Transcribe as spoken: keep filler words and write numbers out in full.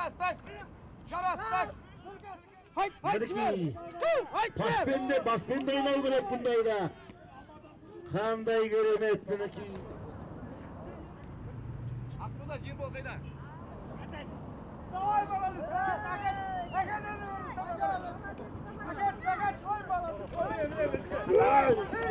Carcass taş. Carcass taş. Hayt hayt Мінекей. hayt Баспенде, баспенде ойнау керек бұндайда. Қандай керемет мінекей. Aklına jim bol kayda. Давай баланы сәт әкет әкет әкет әкет әкет ой баланы